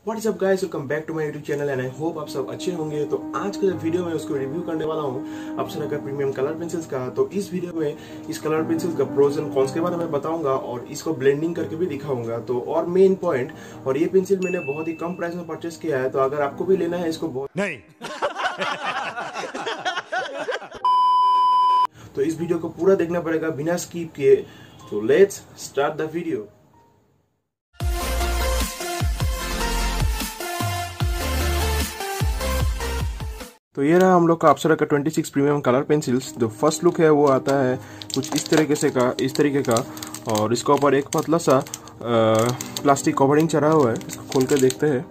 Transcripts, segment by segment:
What's up guys, welcome back to my YouTube channel and I hope आप सब अच्छे होंगे। तो आज के वीडियो में उसको रिव्यू करने वाला हूँ अप्सरा का प्रीमियम कलर पेंसिल्स का। तो इस वीडियो में इस कलर पेंसिल्स का प्रोज एंड कॉन्स के बारे में बताऊंगा और इसको ब्लेंडिंग करके भी दिखाऊंगा। तो और मेन पॉइंट, और ये पेंसिल मैंने बहुत ही कम प्राइस में परचेस किया है, तो अगर आपको भी लेना है इसको बहुत नहीं तो इस वीडियो को पूरा देखना पड़ेगा बिना स्किप किए। तो लेट्स स्टार्ट द वीडियो। तो ये रहा हम लोग का अप्सरा का 26 प्रीमियम कलर पेंसिल्स। जो फर्स्ट लुक है वो आता है कुछ इस तरीके का और इसके ऊपर एक पतला सा प्लास्टिक कवरिंग चढ़ा हुआ है। इसको खोल कर देखते हैं।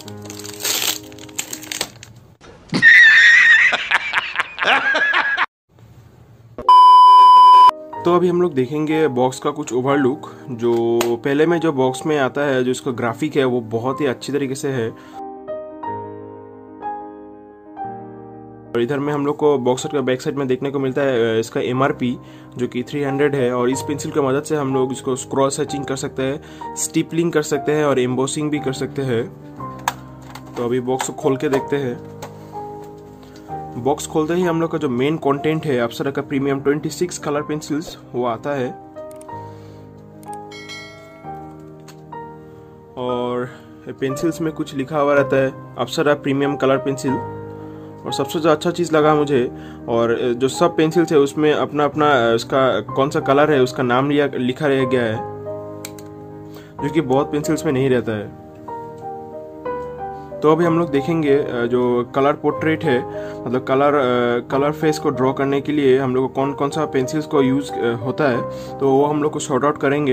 तो अभी हम लोग देखेंगे बॉक्स का कुछ ओवर लुक। जो पहले में जो बॉक्स में आता है, जो इसका ग्राफिक है वो बहुत ही अच्छी तरीके से है। और इधर में हम लोग को बॉक्स का बैक साइड में देखने को मिलता है इसका MRP जो कि 300 है। और इस पेंसिल की मदद से हम लोग इसको क्रॉस हैचिंग कर सकते हैं, स्टिपलिंग कर सकते हैं और एम्बोसिंग भी कर सकते हैं। तो अभी बॉक्स को खोल के देखते हैं। बॉक्स खोलते ही हम लोग का जो मेन कंटेंट है अप्सरा का प्रीमियम 26 कलर पेंसिल्स वो आता है। और पेंसिल्स में कुछ लिखा हुआ रहता है अप्सरा प्रीमियम कलर पेंसिल। और सबसे जो अच्छा चीज़ लगा मुझे, और जो सब पेंसिल्स है उसमें अपना अपना उसका कौन सा कलर है उसका नाम लिखा रह गया है, जो कि बहुत पेंसिल्स में नहीं रहता है। तो अभी हम लोग देखेंगे जो कलर पोर्ट्रेट है, मतलब कलर फेस को ड्रॉ करने के लिए हम लोग को कौन कौन सा पेंसिल्स को यूज होता है। तो वो हम लोग को शॉर्ट आउट करेंगे।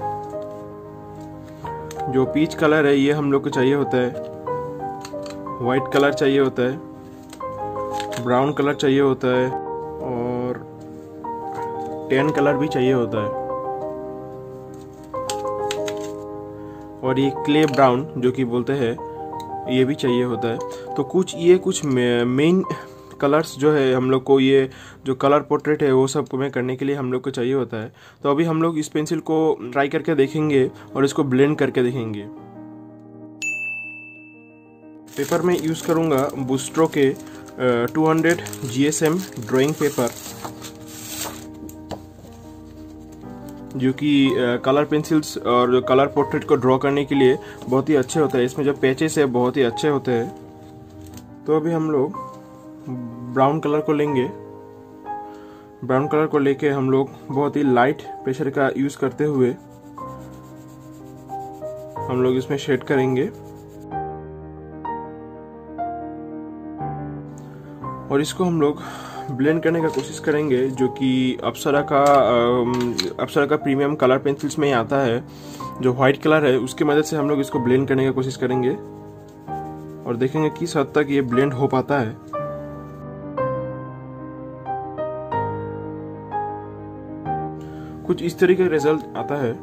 जो पीच कलर है ये हम लोग को चाहिए होता है, वाइट कलर चाहिए होता है, ब्राउन कलर चाहिए होता है और टैन कलर भी चाहिए होता है। और ये क्ले ब्राउन जो कि बोलते हैं ये भी चाहिए होता है। तो कुछ मेन कलर्स जो है हम लोग को, ये जो कलर पोर्ट्रेट है वो सब को में करने के लिए हम लोग को चाहिए होता है। तो अभी हम लोग इस पेंसिल को ट्राई करके देखेंगे और इसको ब्लेंड करके देखेंगे। पेपर में यूज़ करूँगा बूस्ट्रो के 200 GSM ड्राइंग पेपर, जो कि कलर पेंसिल्स और जो कलर पोर्ट्रेट को ड्रॉ करने के लिए बहुत ही अच्छे होते हैं। इसमें जो पैचेस है बहुत ही अच्छे होते हैं। तो अभी हम लोग ब्राउन कलर को लेंगे। ब्राउन कलर को लेके हम लोग बहुत ही लाइट प्रेशर का यूज करते हुए हम लोग इसमें शेड करेंगे। और इसको हम लोग ब्लेंड करने का कोशिश करेंगे, जो कि अप्सरा का प्रीमियम कलर पेंसिल्स में ही आता है। जो व्हाइट कलर है उसकी मदद से हम लोग इसको ब्लेंड करने का कोशिश करेंगे और देखेंगे किस हद तक ये ब्लेंड हो पाता है। कुछ इस तरीके का रिजल्ट आता है।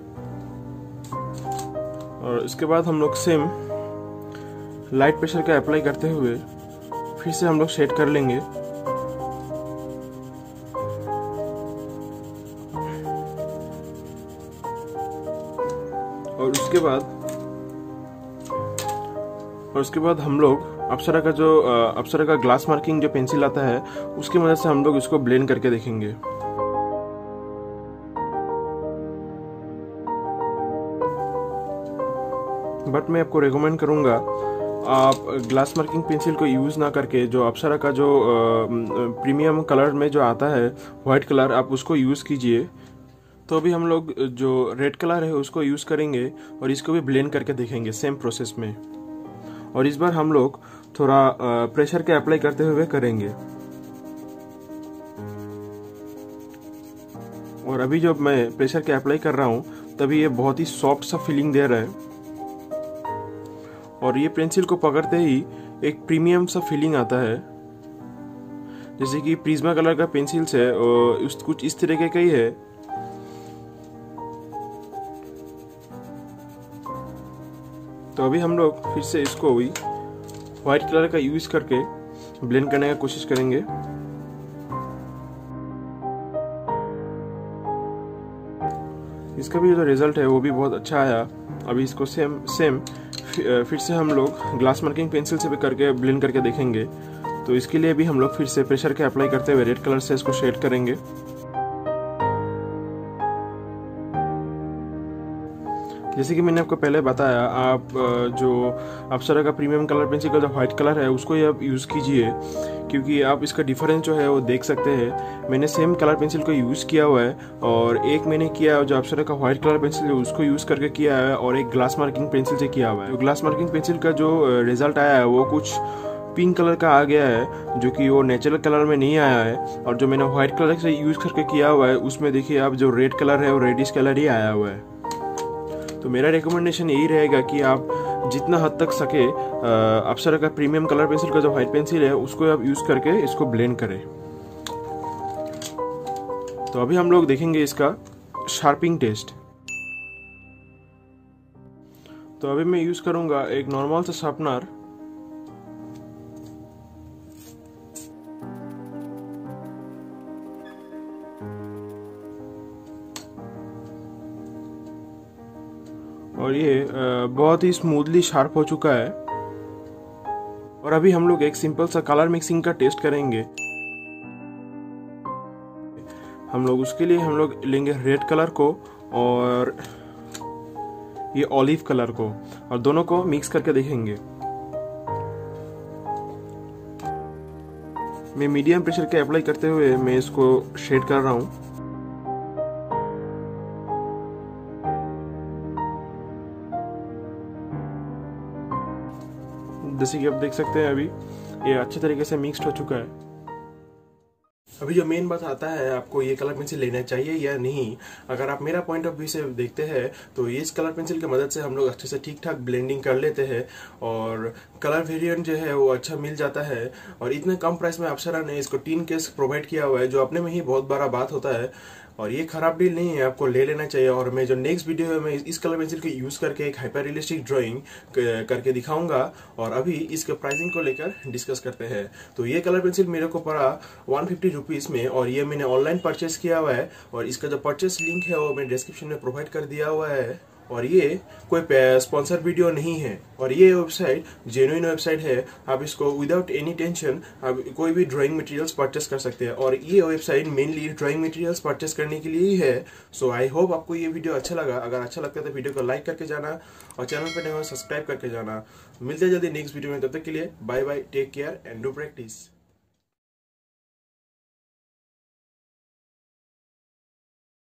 और इसके बाद हम लोग सेम लाइट प्रेशर का अप्लाई करते हुए फिर से हम लोग शेड कर लेंगे। और उसके बाद हम लोग अप्सरा का ग्लास मार्किंग जो पेंसिल आता है उसकी मदद से हम लोग इसको ब्लेंड करके देखेंगे। बट मैं आपको रेकमेंड करूंगा आप ग्लास मार्किंग पेंसिल को यूज़ ना करके जो अप्सरा का जो प्रीमियम कलर में जो आता है वाइट कलर, आप उसको यूज़ कीजिए। तो अभी हम लोग जो रेड कलर है उसको यूज़ करेंगे और इसको भी ब्लेंड करके देखेंगे सेम प्रोसेस में। और इस बार हम लोग थोड़ा प्रेशर के अप्लाई करते हुए करेंगे। और अभी जब मैं प्रेशर के अप्लाई कर रहा हूँ तभी ये बहुत ही सॉफ्ट सा फीलिंग दे रहा है। और ये पेंसिल को पकड़ते ही एक प्रीमियम सा फीलिंग आता है, जैसे कि प्रिज्मा कलर का पेंसिल्स है और कुछ इस तरीके का ही है। तो अभी हम लोग फिर से इसको भी व्हाइट कलर का यूज करके ब्लेंड करने का कोशिश करेंगे। इसका भी जो रिजल्ट है वो भी बहुत अच्छा आया। अभी इसको सेम फिर से हम लोग ग्लास मार्किंग पेंसिल से भी करके ब्लेंड करके देखेंगे। तो इसके लिए भी हम लोग फिर से प्रेशर के अप्लाई करते हुए रेड कलर से इसको शेड करेंगे। जैसे कि मैंने आपको पहले बताया, आप जो अप्सरा का प्रीमियम कलर पेंसिल का जो व्हाइट कलर है उसको ही आप यूज़ कीजिए, क्योंकि आप इसका डिफरेंस जो है वो देख सकते हैं। मैंने सेम कलर पेंसिल को यूज़ किया हुआ है, और एक मैंने किया जो अप्सरा का व्हाइट कलर पेंसिल है उसको यूज़ करके किया है, और एक ग्लास मार्किंग पेंसिल से किया हुआ है। ग्लास मार्किंग पेंसिल का जो रिजल्ट आया है वो कुछ पिंक कलर का आ गया है, जो कि वो नेचुरल कलर में नहीं आया है। और जो मैंने व्हाइट कलर से यूज़ करके किया हुआ है उसमें देखिए आप जो रेड कलर है वो रेडिश कलर ही आया हुआ है। तो मेरा रिकमेंडेशन यही रहेगा कि आप जितना हद तक सके अप्सरा का प्रीमियम कलर पेंसिल का जो व्हाइट पेंसिल है उसको आप यूज़ करके इसको ब्लेंड करें। तो अभी हम लोग देखेंगे इसका शार्पिंग टेस्ट। तो अभी मैं यूज़ करूँगा एक नॉर्मल सा शार्पनर। और ये बहुत ही स्मूथली शार्प हो चुका है। और अभी हम लोग एक सिंपल सा कलर मिक्सिंग का टेस्ट करेंगे। हम लोग उसके लिए हम लोग लेंगे रेड कलर को और ये ऑलिव कलर को, और दोनों को मिक्स करके देखेंगे। मैं मीडियम प्रेशर के अप्लाई करते हुए मैं इसको शेड कर रहा हूँ। जैसे कि आप देख सकते हैं अभी ये अच्छे तरीके से मिक्स्ड हो चुका है। अभी जो मेन बात आता है, आपको ये कलर पेंसिल लेना चाहिए या नहीं। अगर आप मेरा पॉइंट ऑफ व्यू से देखते हैं तो ये इस कलर पेंसिल की मदद से हम लोग अच्छे से ठीक ठाक ब्लेंडिंग कर लेते हैं, और कलर वेरिएंट जो है वो अच्छा मिल जाता है। और इतने कम प्राइस में अप्सरा ने इसको 3 केस प्रोवाइड किया हुआ है, जो अपने में ही बहुत बड़ा बात होता है। और ये खराब डील नहीं है, आपको ले लेना चाहिए। और मैं जो नेक्स्ट वीडियो है मैं इस कलर पेंसिल को यूज करके एक हाइपर रियलिस्टिक ड्राइंग करके दिखाऊंगा, और अभी इसके प्राइसिंग को लेकर डिस्कस करते हैं। तो ये कलर पेंसिल मेरे को पड़ा 150 रुपीज में, और ये मैंने ऑनलाइन परचेस किया हुआ है, और इसका जो परचेस लिंक है वो मैं डिस्क्रिप्शन में प्रोवाइड कर दिया हुआ है। और ये कोई स्पॉन्सर वीडियो नहीं है, और ये वेबसाइट जेन्युइन वेबसाइट है। आप इसको विदाउट एनी टेंशन आप कोई भी ड्राइंग मटेरियल्स परचेस कर सकते हैं, और ये website mainly drawing materials purchase करने के लिए ही है। सो आई होप आपको ये वीडियो अच्छा लगा। अगर अच्छा लगता है तो वीडियो को लाइक करके जाना, और चैनल पर नए हो सब्सक्राइब करके जाना। मिलते हैं जल्दी नेक्स्ट वीडियो में, तब तक के लिए bye bye, take care and do practice.